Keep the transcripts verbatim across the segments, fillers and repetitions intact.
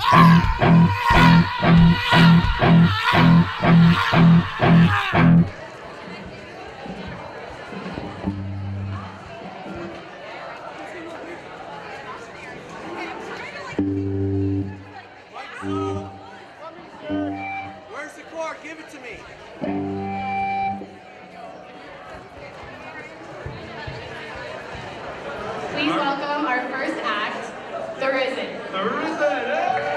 Where's the cord? Give it to me. Please welcome our first act, The Risen. The Risen!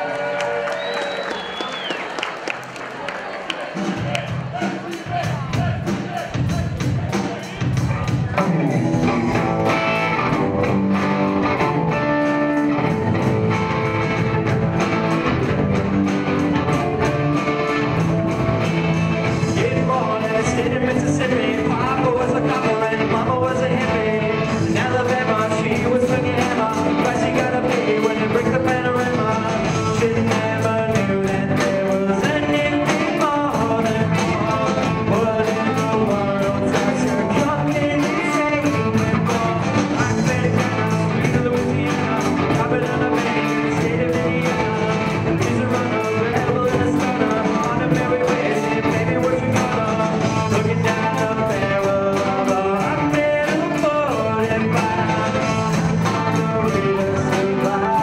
Mississippi, Papa was a copper and Mama was a hippie. In Alabama, she was swinging hammer, but she got a baby when it breaks the panorama. She never knew that there was anything more than more. What in the world does your company say anymore? I'm ready to go to Louisiana, covered on a baby in the state of Indiana. She's a runner, rebel and a stunner, on a merry way, saying, baby, what you gonna? Looking down the barrel of a hundred and forty-five, the real survive.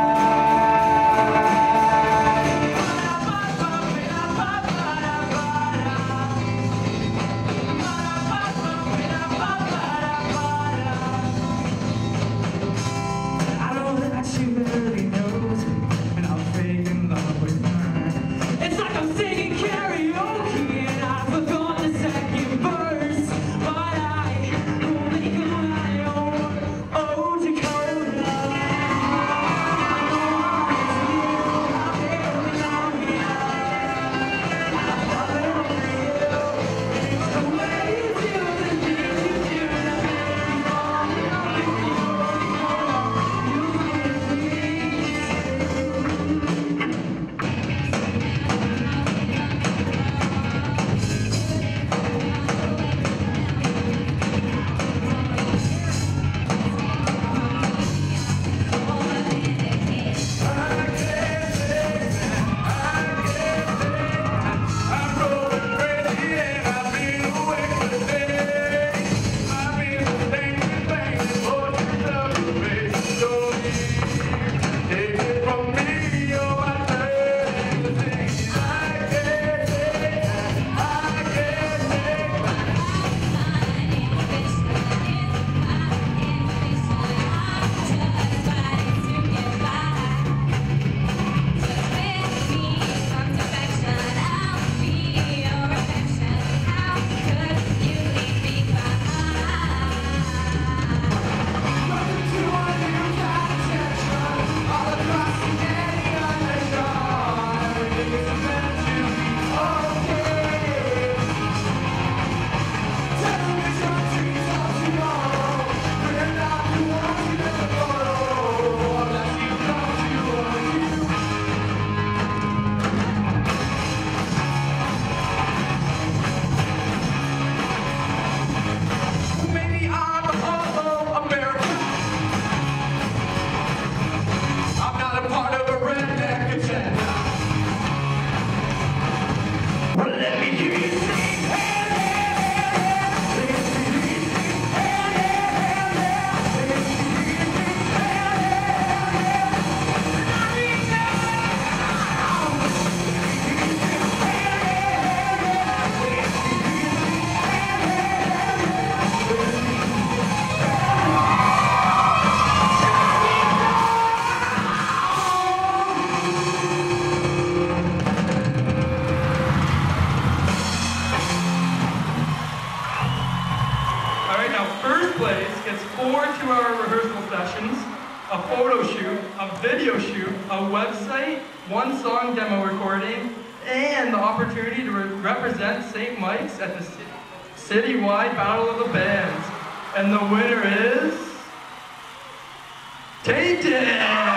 I know that she really knows it, and I'm fake in love with her. It's like I'm singing karaoke and I forgot the second verse, but I only got my own oh Dakota. four two-hour rehearsal sessions, a photo shoot, a video shoot, a website, one song demo recording, and the opportunity to re represent Saint Mike's at the ci citywide Battle of the Bands. And the winner is... Tainted!